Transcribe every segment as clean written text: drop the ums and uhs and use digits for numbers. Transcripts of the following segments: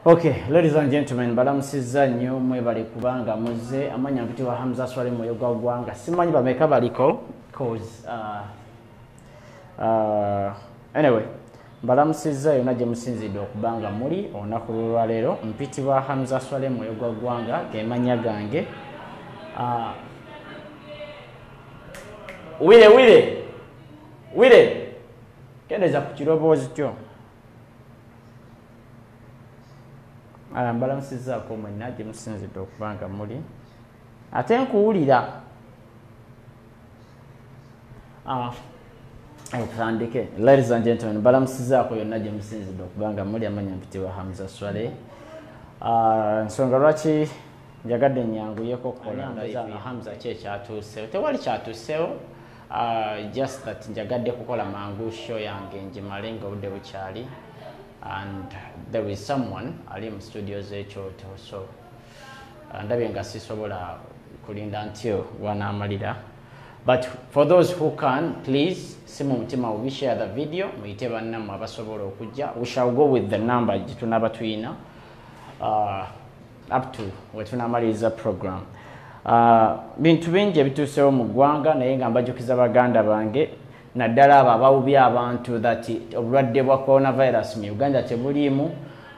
Okay, ladies and gentlemen, balamusiza nnyo mwebale kubanga muze amanya mpitibwa Hamza Swale Moyo gwa gwanga simanyi bameka baliko cause anyway balamusiza yona gye musinzidde okubanga muli olunaku lwa leero mpitibwa Hamza Swale Moyo gwa gwanga gemanya gange wile kendeza ku kiroboozi kyo balamusizaako mwenna gye musinzidde okubanga muli ate nkuwulira tandike. Ladies and gentlemen, balamusizaako yonna gye musinzidde okubanga muli amanya mpitibwa Hamza Swale. Nsonga lwaki njagadde nyanguyeko okukola Hamza ki ekyatuusewo tewali kyatuusewo, just that njagadde kukola mangu show yange njimale nga obudde bukyali and there is someone ali mu studios ekyoto, so ndabye nga sisobola kulinda until wanaamalira. But for those who can, please simu mutima we share the video muyite bannammwe abasobola okujja. We shall go with the number gye tunaba tuyina up to wetunamaliriza program. Bintu bingi ebituusewo mu ggwanga naye nga mbajjukiza baganda bange naddala abo abawubye abantu that obulwadde bwa coronavirus mu Uganda tebuliimu.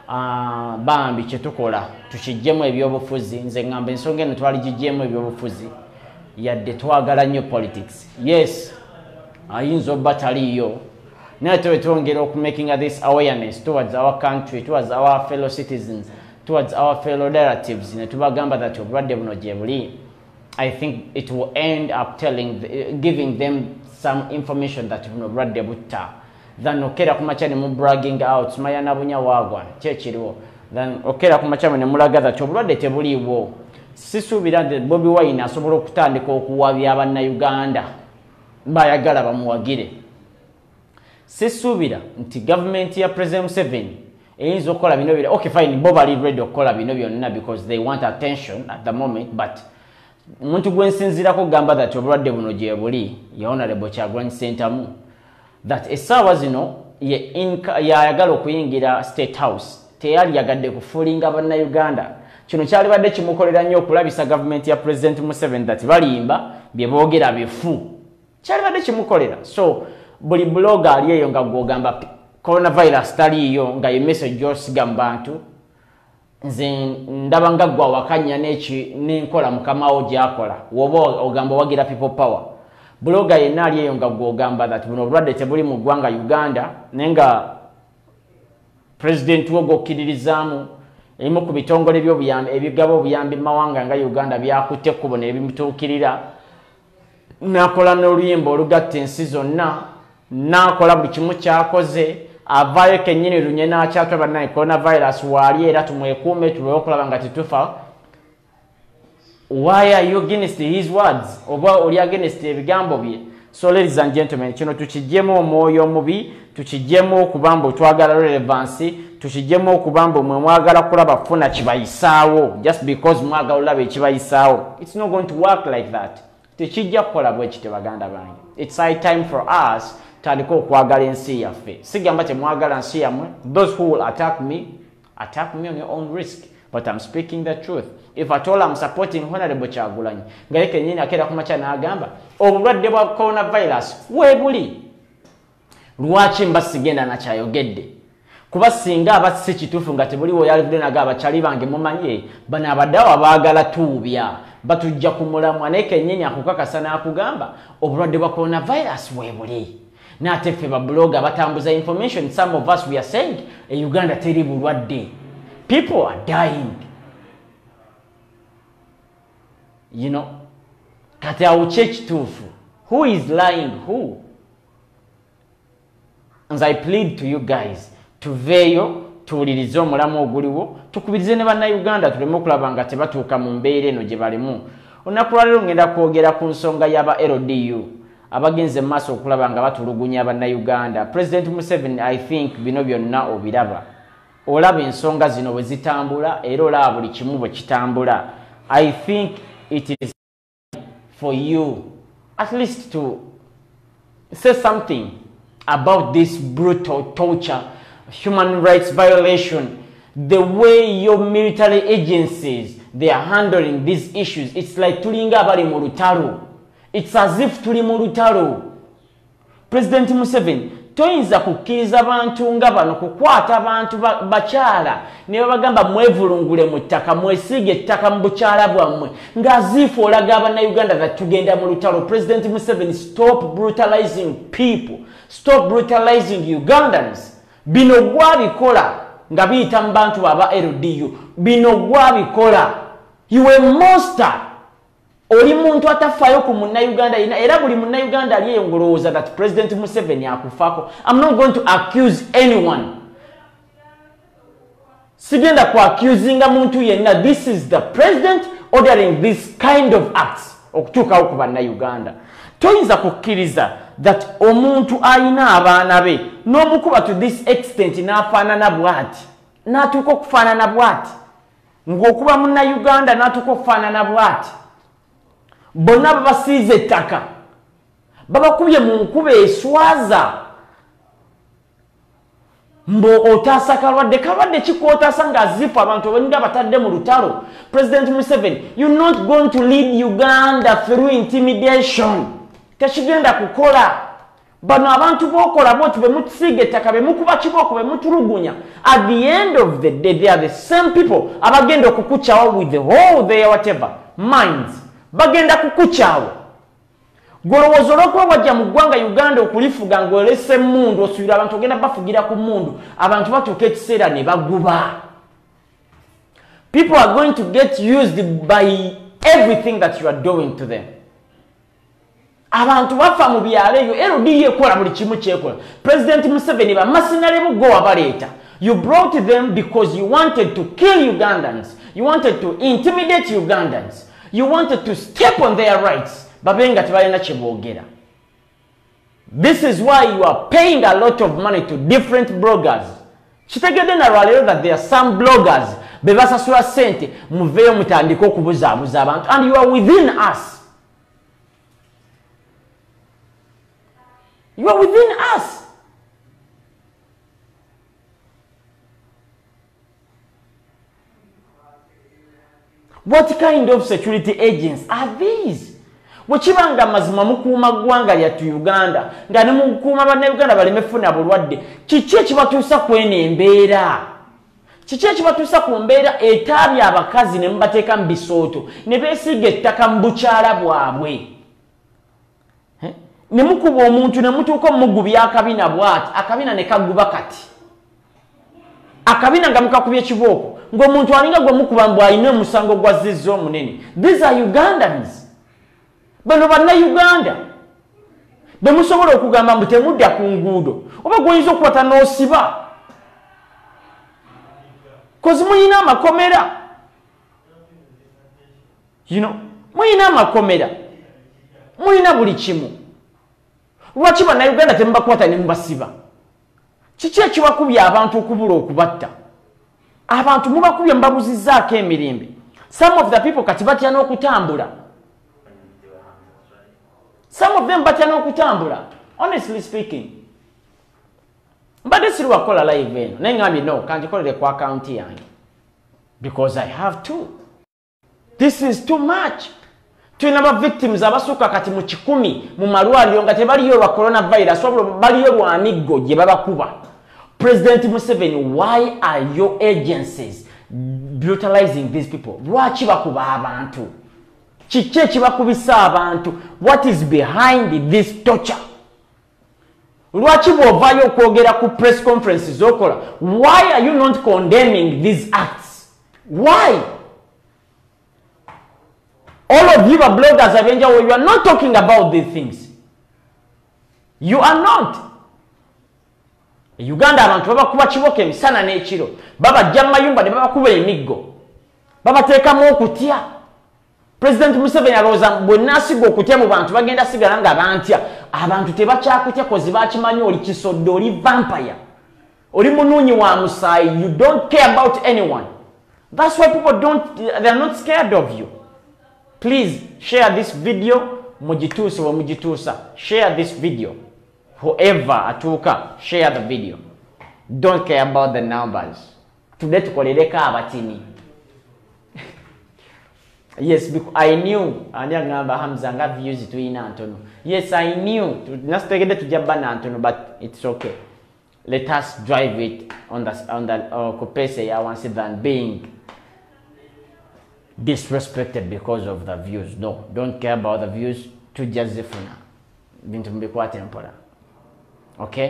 Bambi kyetukola tukijjemu ebyobufuzi. Nze ngamba ensonga eno twaligijjemu ebyobufuzi yadde twagala nnyo politics. Yes, ayinza obba taliiyo naye twetwongera okumakinga this awareness towards our country, towards our fellow citizens, towards our fellow relatives ne tubagamba that obulwadde buno gye buli. I think it will end up giving them some information that buno obulwadde butta than okera kumacha ne mu bragging out mayana bunya wagwa kyekiriwo than okera kumacha ne mulaga that obulwadde tebuliiwo. Sisuubira nti Bobi Wine asobola okutandika okuwabya abannayuganda bayagala bamuwagire. Sisuubira nti government ya President Museveni eyinza okukola bino byonna. Okay fine, bo bali ready okukola bino byonna because they want attention at the moment, but omuntu gwensinzirako gamba that obulwadde buno gye buli ye Honorable Kyagulanyi Ssentamu that essaawa zino yayagala okuyingira State House teyali yagadde kufuulinga bannayuganda. Kino kyali badde kimukolera nnyo okulabisa government ya President Museveni that balimba bye boogera bifu. Kyali badde kimukolera. So buli blogger ali eyo nga gwogamba coronavirus taliiyo nga ye message gy'osiga mu bantu nze ndaba nga gwa wakanya n'enkola mukamawo gy'akola woba ogamba wagira people power. Blogger yenna ali eyo nga gwogamba that buno obulwadde tebuli mu ggwanga Uganda naye nga president wo gwokkiririzaamu ebimu ku bitongole ebigaba obuyambi mu mawanga nga Uganda byakutte ekkubo ne bimutuukirira. N'akola n'oluyimba olugatta ensi zonna, n'akola buli kimu kyakoze, avaayo kennyini lunye n'akyatwa bannaye coronavirus waali era tumwekuume tulwe okulaba nga tetufa. Why are you against his words? Oba oli against ebigambo bye? So ladies and gentlemen, kino tukijjemu omwoyo omubi, tukijjemu okubamba twagala relevance, tukijjemu okubamba mwe mwagala kulaba funa kibayisaawo just because mwagala olaba ekibayisaawo. It's not going to work like that. Tekijja kukola bwe kiti baganda bange. It's high time for us tandika okwagala ensi yaffe. Sigamba temwagala nsi yammwe. Those who will attack me on your own risk. But I'm speaking the truth. If at all I'm supporting Honorable Kyagulanyi, ngaye kennyini akeera kumacha n'agamba obulwadde bwa coronavirus weebuli. Lwaki mbasigenda nakyayogedde? Kuba singa abasi kituufu nga tebuliwo yalivudde naga abakyali bange mumanye bano abaddawo abaagala tuubya batujja kumulamwa naye kennyini akukakasa n'akugamba obulwadde bwa coronavirus weebuli. N'ate ffe babloga batambuza information. Some of us we are saying Uganda teri bulwadde. People are dying. You know, kati awuche kituufu. Who is lying? Who? As I plead to you guys, tuveeyo tuwulirize omulamu oguliwo, tukubirize ne bannayuganda tuleme okulaba nga tebatuuka mu mbeera eno gye balimu. Olunaku lwa leero ngenda kwogera ku nsonga y'aba LDU abagenze mu maaso okulaba nga batulugunya bannayuganda. President Museveni, I think bino byonna obiraba. Olaba ensonga zino bwe zitambula era olaba buli kimu bwe kitambula. I think it is for you at least to say something about this brutal torture, human rights violation the way your military agencies, they are handling these issues, it's like tulinga bali mu lutalo. It's as if tuli mu lutalo. President Museveni, toyinza kukkiriza abantu nga bano kukwata abantu bakyala ne babagamba mwevulungule mu ttaka mwesiige ettaka mu bukyala bwammwe ng'aziifu olaga abannayuganda that tugenda mu lutalo. President Museveni, stop brutalizing people. Stop brutalizing Ugandans. Bino gwabikola nga biyita mu bantu aba LDU. Bino gwabikola. You a monster. Oli muntu atafaayo ku munnayuganda era buli munnayuganda ali ngolowooza that President Museveni akufaako. I'm not going to accuse anyone. Sigenda ku accusinga muntu yenna. This is the president ordering this kind of acts okutuukawo ku bannayuganda. Toyinza kukkiriza that omuntu alina abaana be n'omukuba to this extent n'afaanana bw'ati n'atuuka okufaanana bw'ati ng'okuba munnayuganda n'atuuka okufaanana bw'ati. Bonna babasiize ettaka babakubye mu nkuba eswaza mbo otaasa kalwadde kikwotaasa ng'azifu abantu nga batadde mu lutalo. President Museveni, you're not going to lead Uganda through intimidation. Tekigenda kukola. Bano abantu bokola boti be mutusiige ettaka be mukuba kibooko be mutulugunya. At the end of the day, they are the same people abagenda okukuchawo with the whole their whatever minds. Bagenda kukuchawo. Golowooza olw'okuba wajja mu ggwanga Uganda okulifuga ng'olese mundu osuubira abantu ogenda bafugira ku mundu abantu batuuka ekiseera ne baguba. People are going to get used by everything that you are doing to them. Abantu bafa mu byalo eyo LDU ekola buli kimu kyekola. President Museveni bamasinale buggo wabaleeta. You brought them because you wanted to kill Ugandans. You wanted to intimidate Ugandans. You wanted to step on their rights. Babenga tebalina kyeboogera. This is why you are paying a lot of money to different bloggers. Kitegedde na lwaleero that there are some bloggers bebasasula ssente muveeyo mutandika okubuzaabuza abantu and you are within us. You are within us. What kind of security agents are these? Wekibanga mazima mukuuma ggwanga lyattu Uganda nga ne mukuuma bannayuganda balemefuna bulwadde, kiki ekibatuusa kweno embeera? Kiki ekibatuusa ku mbeera etaabya abakazi ne mubateeka mu bisooto ne beesiga ettaka mu bukyala bwabwe? Ne mukuba omuntu ne mutuuka omugubya akabina bw'ati, akabina ne kaguba kati. Akabina nga mukakubya ekibooko ng'omuntu alinga gwe mukuba mbu alina omusango gwa zizza omunene. These are Ugandans. Bano bannayuganda be musobola okugamba mbu temudda ku nguudo oba gw'oyinza okukwata n'osiba kozi muyina amakomera. Muyina amakomera, muyina buli kimu. Lwaki bannayuganda temubakwata ne mubasiba? Kiki ekibakubya abantu okubula okubatta? Abantu mubakubye mubabuzizzaako emirembe. Some of the people kati batya n'okutambula. Some of them batya n'okutambula. Honestly speaking. Mbadde siriwakola live eno naye ngambye no kangikolere ku akaunti yange because I have to. This is too much. Tulina ba victims abasuka kati mu 10 mu malwaliro nga tebaliyo lwa coronavirus wabula baliyo lwa miggo gye babakuba. President Museveni, why are your agencies brutalizing these people? Lwaki bakuba abantu? Kiki ekibakubisa abantu? What is behind this torture? Lwaki bw'ovaayo okwogera ku press conferences okola? Why are you not condemning these acts? Why? All of you are bloggers, you are not talking about these things. You are not. Uganda abantu babakuba kibooko emisana n'ekiro. Babajja mu mayumba ne babakuba emiggo. Babateekamu okutya. President Museveni alowooza bwenna asiga okutya mu bantu bagenda sigala nga bantya. Abantu tebakyakutya kozi bakimanyi oli kisodde, oli vampire. Oli munuunyi wa musaayi. You don't care about anyone. That's why people they are not scared of you. Please share this video. Mujituuse wa mujituusa. Share this video. Whoever atuuka, share the video. Don't care about the numbers. tudde tukolereko abatini. Yes, because I knew ani agamba Hamza nga views tuina Antono. Yes, I knew nastegede tujabba na Antono, but it's okay. Let us drive it on the kupese ya once than being disrespected because of the views. No, don't care about the views. To Josefuna bintu mbikwate mpola. Okay?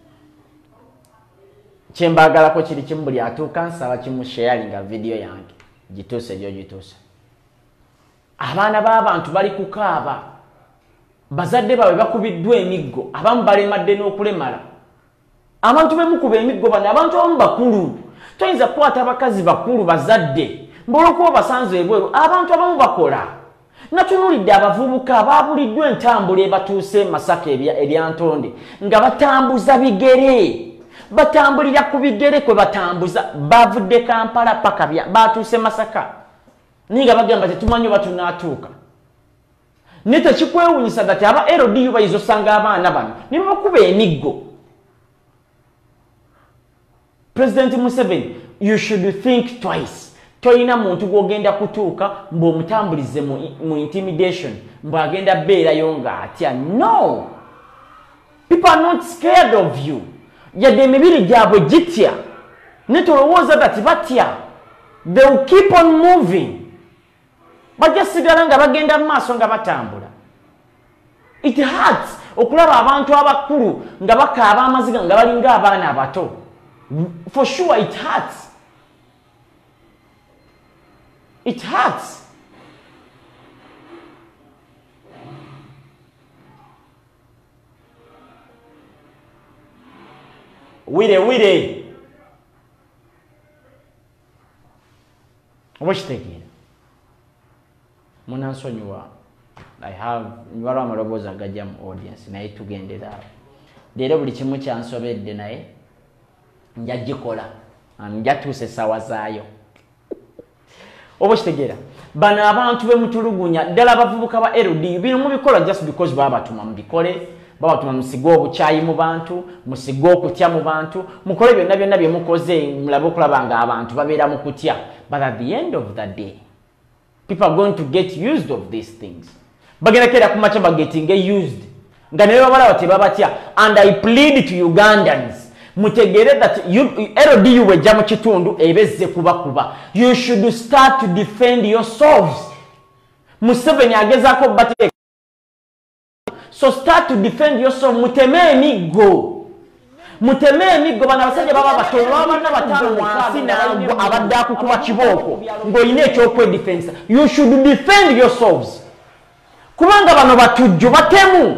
Chembagala ko kiri kimbuli atuka nsaba kimu sharinga video yange gitose jo gitose. Abaana b'abantu bali kukaaba, bazadde bawe bakubiddwa emiggo, abamu balemadde n'okulemala. Abantu bemukuba emiggo bano abantu abamu bakulu. Toyinza kukwata abakazi bakulu bazadde mboloko basanze ebweru, abantu abamu bakola. Natunulidde abavubuka ababuliddwa entambula ebatuuse Masaka eryantonde nga batambuza bigere, batambulira ku bigere kwe batambuza, bavudde Kampala paka batuuse Masaka. Niga bagamba tetumanyi batunatuuka. Nete kikwewunyisa dati aba LDU bayizosanga abaana bano ne bakuba emiggo. President Museveni, you should think twice. Toyina muntu gwogenda kutuuka mb'omutambulize mu intimidation mbwagenda beerayo ng'atya. No! People are not scared of you. Yadde emibiri gyabwe gitya. Netolowooza dati batya. They will keep on moving. Bajja sigala nga bagenda mu maaso nga batambula. It hurts okulaba abantu abakulu nga bakaaba amaziga nga balinga abaana abato. For sure it hurts. It hurts. Wire. Watch the again. Munansonyiwa. I have nwala amaloboza gajja mu audience naye tugendera. Leero buli kimu kyansobedde naye njagikola. Njatuuse sawa zaayo. Obo kitegera. Bano abantu bemutulugunya ddala abavubuka ba LD bino mubikola just because babatuma mubikole, babatuma musigo obuchayi mu bantu, musigo okutya mu bantu, mukole byonna bye mukoze mulabe okulabanga abantu babeera mu kutya. But at the end of the day, people are going to get used of these things. Bagenda kera kumacha bagetting used. Nga ne babala bate babatya. And I plead to Ugandans, mutegere that LDU wejja mu kitundu ebezze kuba. You should start to defend yourselves. Museveni agezako bate. So start to defend yourself. Muteme emiggo bana basajja baba batolwa abana batano wansi nango abadde akukuba kibooko ng'olina ekyokwe defense. You should defend yourselves. Kubanga bano batujju batemu.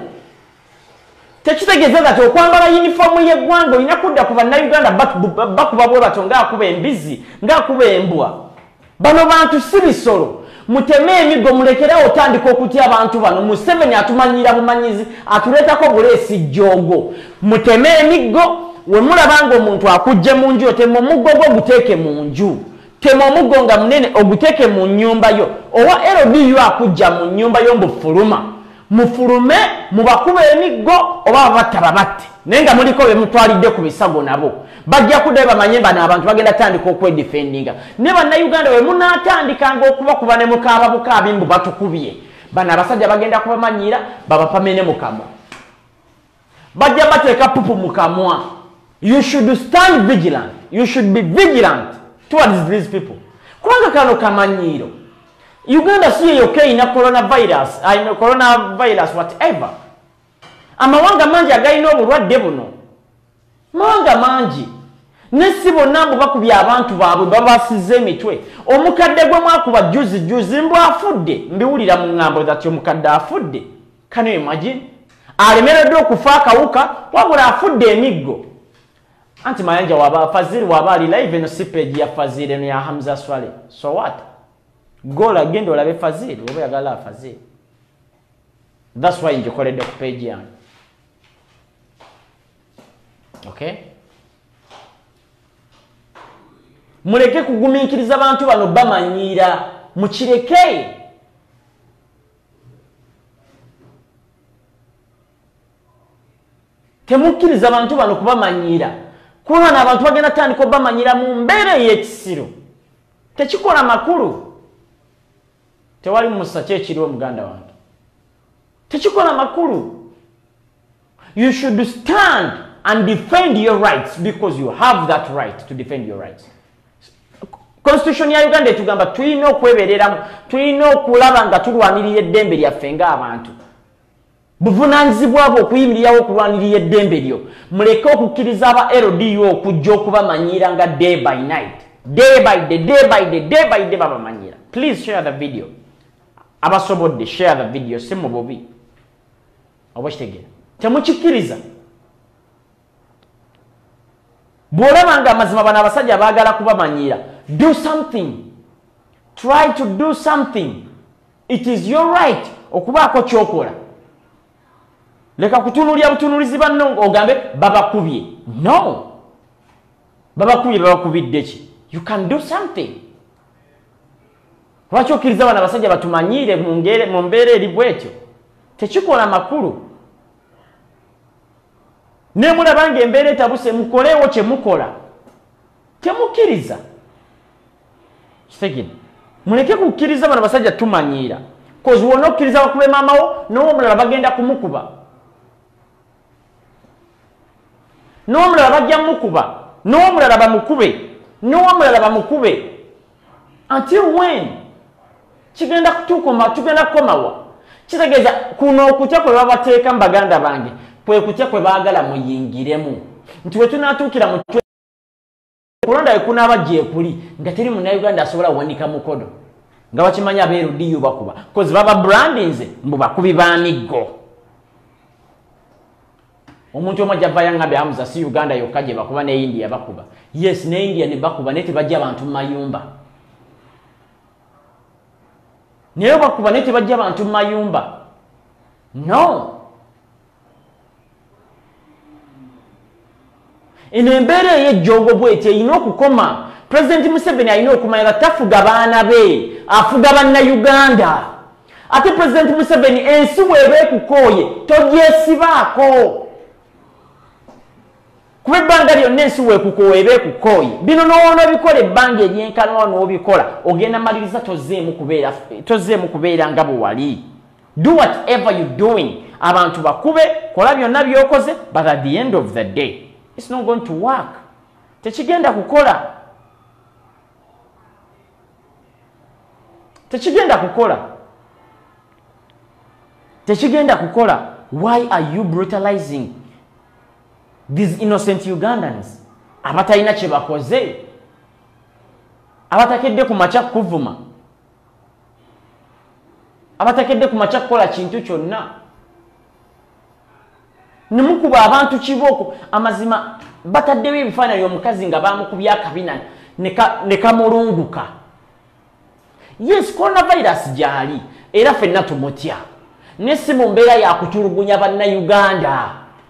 Tekitegeeza nti okwambala uniform y'eggwanga olina kudda ku bannayuganda bakuba bwe bato ng'akuba embizi ng'akuba embwa. Bano bantu si bisolo. Muteme emiggo mulekerawo otandika okutya abantu bano. Museveni atumanyira bumanyizi atuleetako buleesi jjogo. Muteme emiggo we mulabanga omuntu akujje mu nju otema omuggo gwo guteeke mu nju. Tema omuggo nga munene oguteeke mu nnyumba yo. Owa LDU akujja mu nnyumba yo mbufuluma. Mufulume mubakube emiggo oba batte. Naye nga muliko be mutwalidde ku bisago nabo. Bajja kudde bamanye bano abantu bagenda tandika okwedefendinga. Ne bannayuganda we munaatandikanga okubakuba ne mukaaba bukaabi mbu batukubye. Bano abasajja bagenda kubamanyira babapamene mu kamwa. Bajja bateeka pupu mu kamwa. You should stand vigilant. You should be vigilant towards these people. Kubanga kano kamanyiro. Uganda si yokka ina coronavirus whatever. Amawanga mangi agalina obulwadde buno. Mawanga mangi. Ne si bonna mbu bakubya abantu baabwe babasize emitwe. Omukadde gwe mwakuba juzi mbu afudde. Mbiwulira mu ŋŋambo zati omukadde afudde. Can you imagine? Alemereddwa okufa akawuka wabula afudde emiggo. Anti Mayanja waba Fazil waba ali live eno si page ya Fazil eno ya Hamza Swale. So what? Gola gendo olabe Fazil oba yagala Fazil. That's why njokoledde ku page yange. Okay? Muleke kugumiikiriza abantu bano bamanyira mukireke. Temukkiriza abantu bano kubamanyira kubona abantu bagenda tandika bamanyira mu mbeera y'ekisiro tekikola makulu tewali musa kyekiriwo muganda wange tekikola makulu. You should stand and defend your rights because you have that right to defend your rights. Constitution ya Uganda etugamba tulina okwebereramu, tulina okulaba nga tulwanirira eddembe lyaffe ng'abantu. Buvunaanyizibwa bwo okuyimirirawo okulwanirira eddembe lyo. Muleke okukkiriza aba LDU okujja okubamanyira nga day by night. Day by day babamanyira. Please share the video. Abasobodde share the video. Si mu bubi. Oba kitegeera. Temukikkiriza. Bw'olaba nga amazima bano abasajja baagala kubamanyira. Do something. Try to do something. It is your right okubaako kyokola. Leka kutunuulya butunuulizi banno ogambe babakubye. No. Babakubidde ki? You can do something. Lwaki okkiriza bano abasajja batumanyire mu mbeera eri bwetyo? Tekikola makulu. Ne mulaba ng'embeera etabuse mukolewo kye mukola. Temukkiriza. Kitegedde. Muleke kukkiriza bano basajja tumanyiira. Kozi wonna okkiriza bakube maamawo n'omulala bagenda kumukuba. N'omulala bajja mukuba. N'omulala bamukube. Until when? Kigenda kukomawa. Kitegeeza kuno okutya kwe babateeka mu baganda bange. Kwe kutya kwe baagala muyingiremu. Nti we tunaatuukira mu kulonda ekunaaba gyekuli nga teri munnayuganda asobola kuwanika mukono nga bakimanya abeerudiyo bakuba kozi baba brandinze mbu bakubi ba miggo. Omuntu omu ajja vaayo aŋŋambe Hamza si Uganda yokka gye bakuba ne India bakuba. Yes, ne India ne bakuba naye tebajja abantu mu mayumba. Naye bakuba naye tebajja abantu mu mayumba. No. Eno embeera ey'ejjoogo bw'eti erina okukoma. President Museveni alina okumanya tafuga baana be, afuga bannayuganda. Ate President Museveni ensi bw'eba ekukooye togyesibaako. Kuba ebbanga lyonna ensi bw'ekukooye eba ekukooye. Bino n'onoobikola ebbanga eryenkanwa n'obikola ogenda maliriza tozeemu kubeera nga bwe wali. Do whatever you're doing. Abantu bakube, kola byonna by'okoze, but at the end of the day it's not going to work. Tekigenda kukola. Why are you brutalizing these innocent Ugandans? Abatalina kye bakoze. Abatakedde ku makya kuvuma. Abatakedde ku makya kukola kintu kyonna. Nimukuba abantu kibooko amazima bataddewo ebifaananyi omukazi nga bamukubye akabina ne kamulunguka. Yes, coronavirus gyali era ffenna tumutya. Ne si mu mbeera yakutulugunya bannayuganda.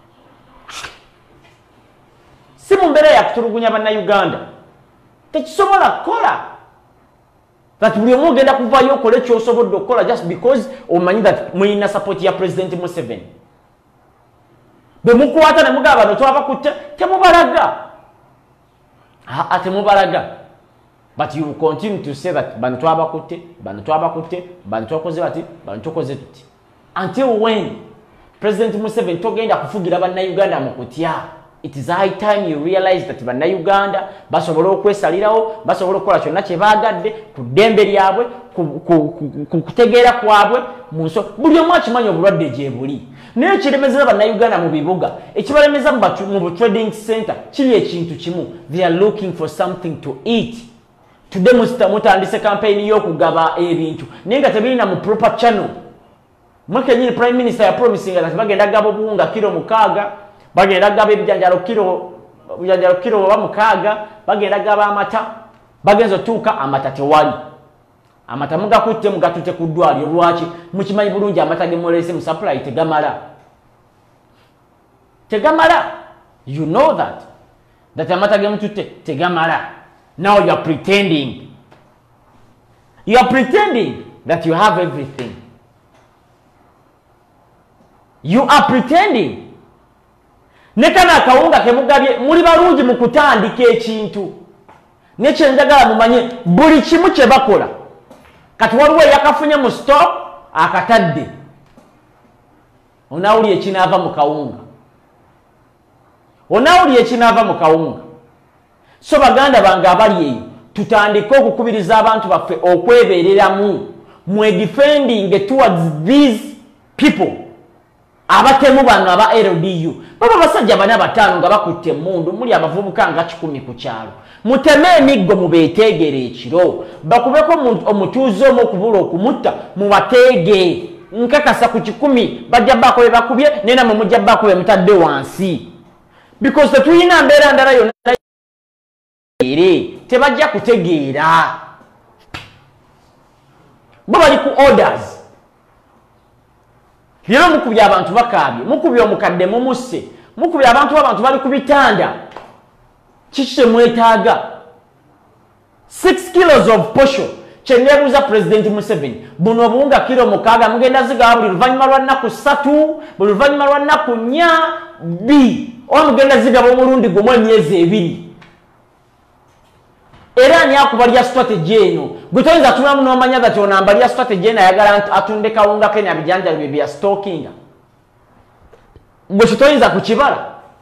Tekisobola kukola. That buli omu ogenda kuvaayo okole ekyosobodde okukola just because omanyi that mulina support ya President Museveni. Bemukwata ne mugaba bano twabakutte temubalaga. Temubalaga. But you will continue to say that bano twabakutte, bano twakoze bati, bano tukoze tuti. Until when? President Museveni togenda kufugira bannayuganda mu kutya. It is high time you realize that bannayuganda basobola okwesalirawo, basobola okukola kyonna kye baagadde ku ddembe lyabwe, ku kutegeera kwabwe mu nso. Buli omu akimanyi obulwadde gye buli. Naye kiremeza bannayuganda mu bibuga, ekibalemeza mu trading center kiri ekintu kimu. They are looking for something to eat. Today mutandise campaign y'okugaba ebintu naye nga tebirina mu proper channel. Mwaka nyini Prime Minister ya promising that bagenda gaba obuwunga kilo 6, bagenda gaba ebijanjalo kilo 6, bagenda gaba amata, bagenzo tuuka amata tewali. Amata mugakutte mugatute ku ddwaliro lwaki mukimanyi bulungi amata gemolese mu supply tegamala. You know that amata gemututte tegamala. Now you are pretending that you have everything. You are pretending ne kana akawunga kemugabye muli balungi mu kutandika ekintu nekye njagala mumanye buli kimu kye bakola kati waliwo yakafunye mu stock akatadde onawuli ekinaava mu kawunga onawuli ekinaava mu kawunga so baganda bange abali eyo tutandike okukubiriza abantu baffe okwebeereramu mwe defending towards these people abatemu bano aba LDU baba basajja bana batano nga bakutte mundu muli abavubuka nga 10 ku kyalo muteme emiggo mubeetegere ekiro bakubeko omutuuze omu okubula okumutta mubateege nkakasa ku 10 bajja bako bakubye nena mu mujja bako be mutadde wansi because tetuyina mbeera ndala yonna tebajja kutegeera bo bali ku orders Lero mukubya abantu bakabye mukubya omukadde mumusse mukubya abantu bali ku bitanda kiki mwetaaga 6 kilos of posho kyenyebuuza President Museveni buno obuwunga kilo 6 mugenda zigawa buli luvannyuma lwa nnaku 3 buli luvannyuma lwa nnaku 4 oba mugenda zigaba omulundi gumu emyezi 2 era ani akubalya strategy eno gwe toyinza tulamu n'omanya gati ono ambalya strategy eno ayagala atunde kawunga ke nabijanjalo bya stalking gwe kitoyinza kukibala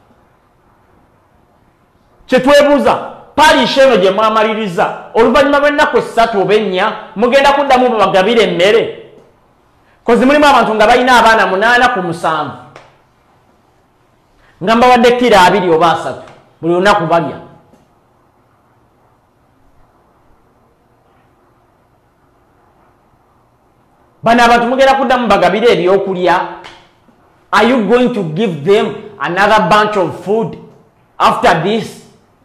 kyetwebuuza paliisha eno gye mwamaliriza oluvannyuma lw'ennaku 3 oba 4 mugenda kuddamu babagabire emmere kozi mulimu abantu nga balina abaana 8 ku 7 nga mbawadde kiro 2 oba 3 buli lunaku balya bana abantu mugenda kuddamu bagabire ebyokulya. Are you going to give them another bunch of food after this?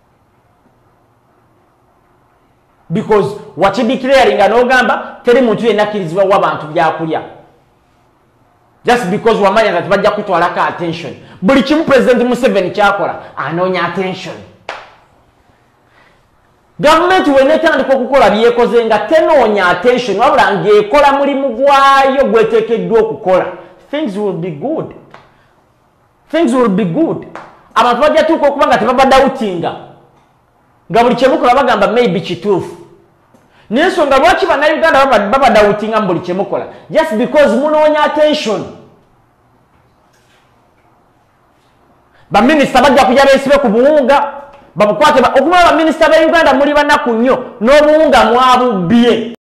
Because what you declaring n'ogamba teri muntu yenna akkirizibwa wa bantu byakulya just because wamanya that bajja kutwalako attention. Buli kimu President Museveni kyakola anoonya attention. Government wenetandika okukola byekoze nga tenoonya attention wabula ng'ekola mulimu gwayo gweteekeddwa okukola, things will be good. Things will be good. Abantu bajja tuuka okuba nga tebabadawutinga nga buli kyemukola bagamba maybe kituufu. N'ensonga lwaki bannayuganda babadawutinga mu buli kyemukola just because munoonya attention. Baminisita bajja kujja beesibe ku buwunga babukwate okuba baminisita b'e Uganda muli banaku nnyo n'obuwunga mwabubbye.